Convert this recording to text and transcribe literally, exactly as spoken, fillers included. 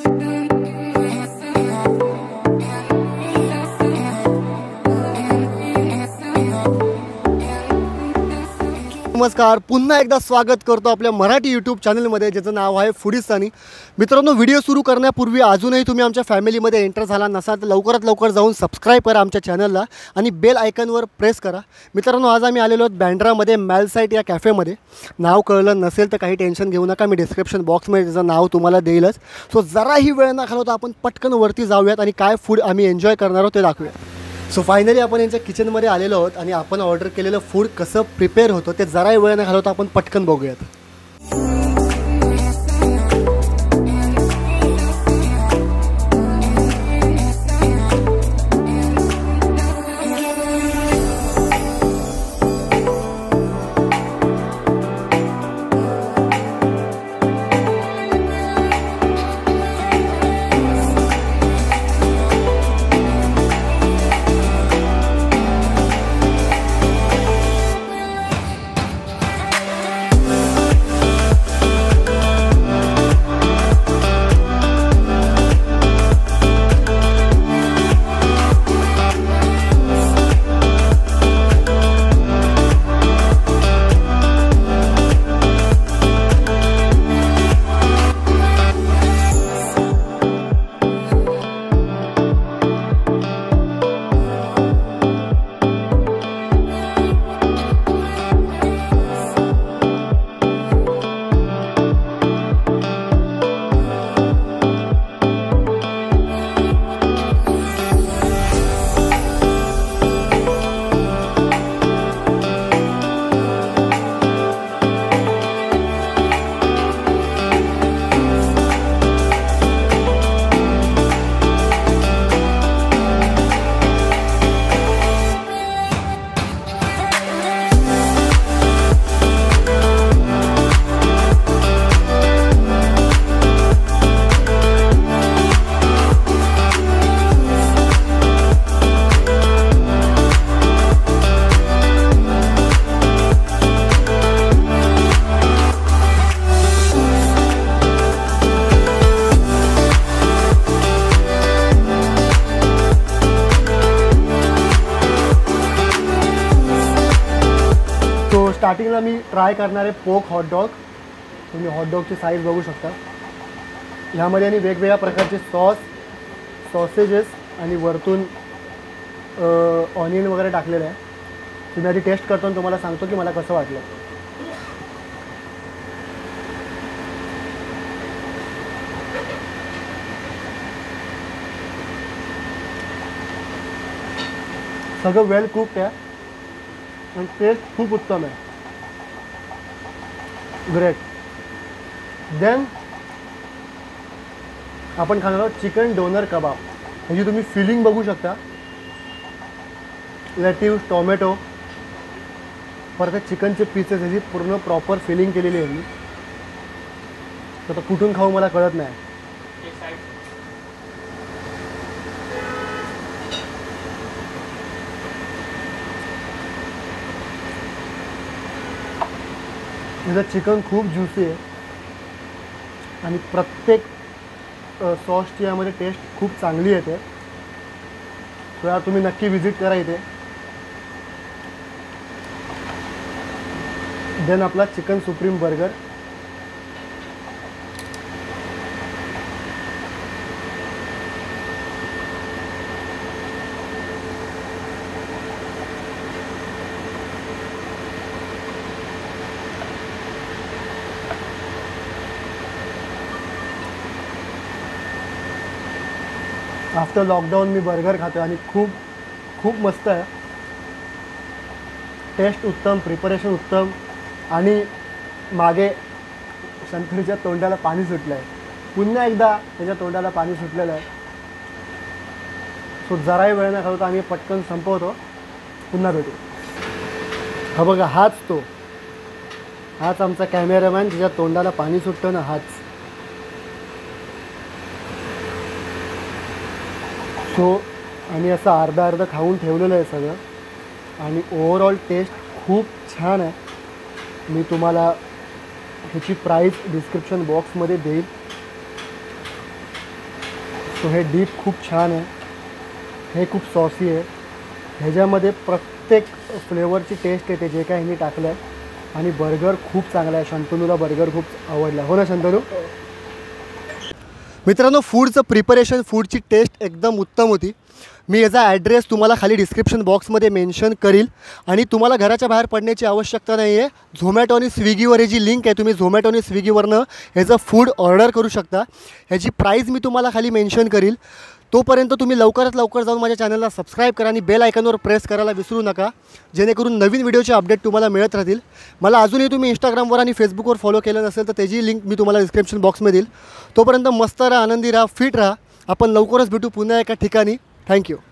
नमस्कार, पुन्हा एकदा स्वागत करतो आपल्या मराठी यूट्यूब चॅनलमध्ये ज्याचं नाव आहे फूडीस्तानी। मित्रांनो, व्हिडिओ सुरू करण्यापूर्वी अजूनही तुम्ही आमच्या फॅमिलीमध्ये एंटर झाला नसाल तर लवकरात लवकर जाऊन सबस्क्राइब करा आमच्या चॅनलला आणि बेल आयकॉनवर प्रेस करा। मित्रांनो, आज आम्ही आलेलो आहोत बँड्रामध्ये मालझाईट या कॅफेमध्ये। नाव कळलं नसेल तर काही टेन्शन घेऊ नका, मी डिस्क्रिप्शन बॉक्समध्ये त्याचं नाव तुम्हाला देईलच। सो जराही वेळ न घालवता आपण पटकन वरती जाऊयात आणि काय फूड आम्ही एन्जॉय करणार आहोत ते दाखवूया। सो फायनली आपण यांच्या किचनमध्ये आलेलो आहोत आणि आपण ऑर्डर केलेलं फूड कसं प्रिपेअर होतं ते जराही वेळ न घालवता आपण पटकन बघूयात। स्टार्टिंगला मी ट्राय करणार आहे पोक हॉटडॉग। तुम्ही हॉटडॉगची साईज बघू शकता। ह्यामध्ये आणि वेगवेगळ्या प्रकारचे सॉस, सॉसेजेस आणि वरतून ऑनियन वगैरे टाकलेलं आहे। तुम्ही आधी टेस्ट करतो आणि तुम्हाला सांगतो की मला कसं वाटलं। सगळं वेल कुक्ड आहे आणि टेस्ट खूप उत्तम आहे। ग्रेट। देन आपण खाणार आहोत चिकन डोनर कबाब। ह्याची तुम्ही फिलिंग बघू शकता। लेट्यूस, टोमॅटो, परत चिकनचे पीसेस ह्याची पूर्ण प्रॉपर फिलिंग केलेली आहे। तर कुठून खाऊ मला कळत नाही। याचं चिकन खूप ज्युसी आहे आणि प्रत्येक सॉसची यामध्ये टेस्ट खूप चांगली येते। सो यार तुम्ही नक्की विजिट करा इथे। देन आपला chicken supreme burger. After lockdown मी बर्गर खातो आणि खूप खूप मस्त आहे। टेस्ट उत्तम, प्रिपरेशन उत्तम आणि मागे शंतनूच्या तोंडाला पाणी सुटलं आहे। पुन्हा एकदा त्याच्या तोंडाला पाणी सुटलेलं आहे। सो जराही वेळ न घालवता आम्ही पटकन संपवतो। पुन्हा भेटू। हा बघा, हाच तो, हाच आमचा कॅमेरामॅन ज्याच्या तोंडाला पाणी सुटतं ना, हाच। सो आणि असं अर्धा अर्धा खाऊन ठेवलेलं आहे सगळं आणि ओव्हरऑल टेस्ट खूप छान आहे। मी तुम्हाला ह्याची प्राईस डिस्क्रिप्शन बॉक्समध्ये देईल। सो हे डीप खूप छान आहे, हे खूप सॉसी आहे, ह्याच्यामध्ये प्रत्येक फ्लेवरची टेस्ट येते जे काय ह्यांनी टाकलं आहे. आणि बर्गर खूप चांगला आहे, शंतनूला बर्गर खूप आवडला, हो ना शंतनू? मित्रांनो, फूडचं प्रिपरेशन, फूडची टेस्ट एकदम उत्तम होती. मी याचा ॲड्रेस तुम्हाला खाली डिस्क्रिप्शन बॉक्समध्ये मेन्शन करील. आणि तुम्हाला घराच्या बाहेर पडण्याची आवश्यकता नाही आहे. झोमॅटो आणि स्विगीवर जी लिंक आहे, तुम्ही झोमॅटो आणि स्विगीवरनं ह्याचं फूड ऑर्डर करू शकता. ह्याची प्राईस मी तुम्हाला खाली मेन्शन करील. तोपर्यंत तुम्ही लवकरात लवकर जाऊन माझ्या चॅनलला सबस्क्राईब करा आणि बेल आयकॉनवर प्रेस करायला विसरू नका, जेणेकरून नवीन व्हिडिओचे अपडेट तुम्हाला मिळत राहतील. मला अजूनही तुम्ही इंस्टाग्रामवर आणि फेसबुकवर फॉलो केलं नसेल तर त्याची लिंक मी तुम्हाला डिस्क्रिप्शन बॉक्समध्ये देईल. तोपर्यंत मस्त राहा, आनंदी राहा, फिट राहा. आपण लवकरच भेटू पुन्हा एका ठिकाणी. थँक्यू.